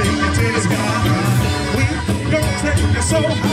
take it to the sky. We gon' take it so high.